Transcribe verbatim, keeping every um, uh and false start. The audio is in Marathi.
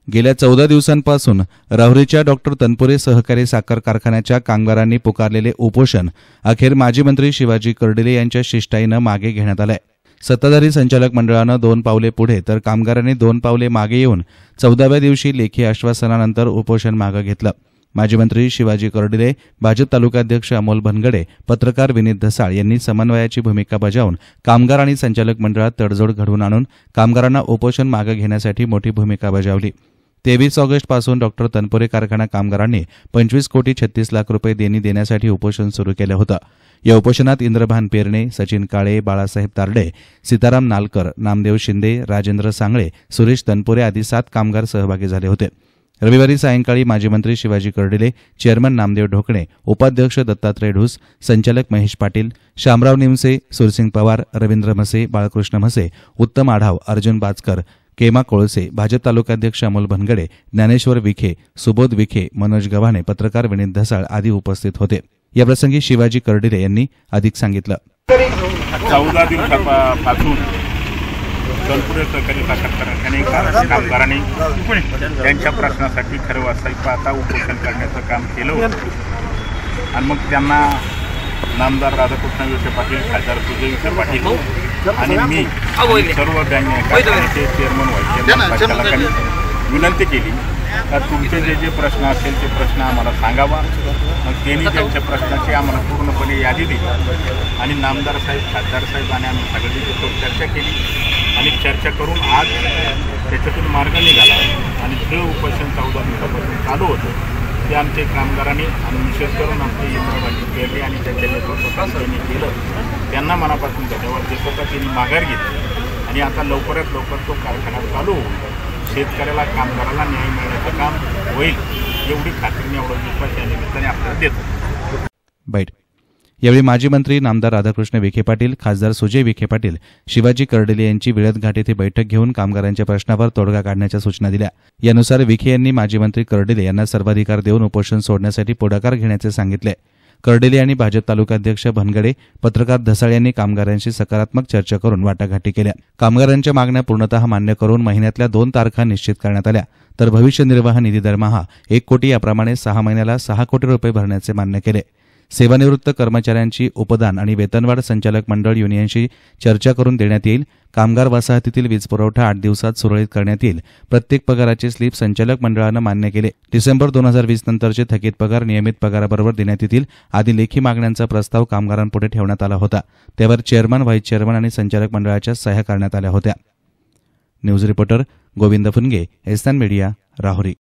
गेल्या चौदा दिवसांपासून राहुरीच्या डॉक्टर तनपुरे सहकारी साखर कारखान्याच्या कामगारांनी पुकारलेले उपोषण अखेर माजी मंत्री शिवाजी कर्डिले यांच्या शिष्टाईनं मागे घेण्यात आलंय। सत्ताधारी संचालक मंडळानं दोन पावले पुढे तर कामगारांनी दोन पावले मागे येऊन चौदाव्या दिवशी लेखी आश्वासनानंतर उपोषण मागे घेतलं। माजी मंत्री शिवाजी कर्डिले, भाजप तालुकाध्यक्ष अमोल भनगडे, पत्रकार विनीत धसाळ यांनी समन्वयाची भूमिका बजावून कामगार आणि संचालक मंडळात तडजोड घडवून आणून कामगारांना उपोषण मागे घेण्यासाठी मोठी भूमिका बजावली। तेवीस ऑगस्ट पासून डॉक्टर तनपुरे कारखाना कामगारांनी पंचवीस कोटी छत्तीस लाख रुपये देणी देण्यासाठी उपोषण सुरू केलं होतं। या उपोषणात इंद्रभान पेरणे, सचिन काळे, बाळासाहेब तारडे, सीताराम नालकर, नामदेव शिंदे, राजेंद्र सांगळे, सुरेश तनपुरे आदी सात कामगार सहभागी झाले होते। रविवारी सायंकाळी माजी मंत्री शिवाजी कर्डिले, चेअरमन नामदेव ढोकणे, उपाध्यक्ष दत्तात्रय ढूस, संचालक महेश पाटील, शामराव निमसे, सुरसिंग पवार, रवींद्र म्हसे, बाळकृष्ण म्हसे, उत्तम आढाव, अर्जुन बाचकर, केमा कोळसे, भाजप तालुकाध्यक्ष अमोल भनगडे, ज्ञानेश्वर विखे, सुबोध विखे, मनोज गव्हाणे, पत्रकार विनीत धसाळ आदी उपस्थित होते। याप्रसंगी शिवाजी कर्डिले यांनी अधिक सांगितलं। चौदा दिवसापासून तनपुरे सहकारी साखर कारखाने कामगारांनी त्यांच्या प्रश्नासाठी खरं वास्तविक पाहता उपोषण करण्याचं काम केलं होतं आणि मग त्यांना नामदार राधाकृष्ण विखे पाटील, खासदार सुजय विखे पाटील आणि मी सर्व बँकेचे चेअरमन व्हाईस चेअरमन संचालकांनी विनंती केली तर तुमचे जे जे प्रश्न असेल ते प्रश्न आम्हाला सांगावा। मग त्यांनी त्यांच्या प्रश्नाची आम्हाला पूर्णपणे यादी दिली आणि नामदार साहेब, खासदार साहेब आणि आम्ही सगळे तिथं चर्चा केली आणि चर्चा करून आज त्याच्यातून मार्ग निघाला आणि जे उपोषण चौदा दिवसापासून चालू होतं ते आमचे कामगारांनी आणि विशेष करून आमचे इंद्रभान पेरणे आणि त्यांच्या नेतृत्वात त्यांनी केलं। त्यांना मनापासून धन्यवाद देतो का त्यांनी माघार घेतली आणि आता लवकरात लवकर तो कारखाना चालू होईल, शेतकऱ्याला कामगाराला न्याय मिळण्याचं काम होईल एवढी खात्रीने एवढं विश्वास या निमित्ताने आपल्याला देतो। बाईट यावेळी माजी मंत्री नामदार राधाकृष्ण विखे पाटील, खासदार सुजय विखे पाटील, शिवाजी कर्डिले यांची विळतघाट येथे बैठक घेऊन कामगारांच्या प्रश्नावर तोडगा काढण्याच्या सूचना दिल्या। यानुसार विखे यांनी माजी मंत्री कर्डिले यांना सर्वाधिकार देऊन उपोषण सोडण्यासाठी पुढाकार घेण्याचे सांगितले। कर्डिले यांनी भाजप तालुकाध्यक्ष भनगडे, पत्रकार धसाळ यांनी कामगारांशी सकारात्मक चर्चा करून वाटाघाटी केल्या। कामगारांच्या मागण्या पूर्णतः मान्य करून महिन्यातल्या दोन तारखा निश्चित करण्यात आल्या तर भविष्य निर्वाह निधी दरमहा एक कोटी याप्रमाणे सहा महिन्याला सहा कोटी रुपये भरण्याचे मान्य केले। सेवानिवृत्त कर्मचाऱ्यांची उपदान आणि वेतनवाढ संचालक मंडळ युनियनशी चर्चा करून देण्यात येईल। कामगार वसाहतीतील वीज पुरवठा आठ दिवसात सुरळीत करण्यात येईल। प्रत्येक पगाराचे स्लिप संचालक मंडळानं मान्य केले। डिसेंबर दोन हजार वीस नंतरचे थकीत पगार नियमित पगाराबरोबर देण्यात येतील आदी लेखी मागण्यांचा प्रस्ताव कामगारांपुढे ठेवण्यात आला होता। त्यावर चेअरमन, व्हाईस चेअरमन आणि संचालक मंडळाच्या सह्या करण्यात आल्या होत्या। News reporter Govind Phunge, S N media, Rahuri.